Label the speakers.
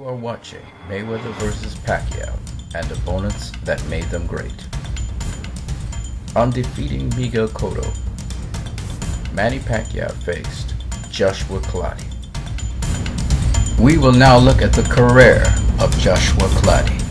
Speaker 1: You are watching Mayweather vs. Pacquiao and opponents that made them great. On defeating Miguel Cotto, Manny Pacquiao faced Joshua Clottey. We will now look at the career of Joshua Clottey.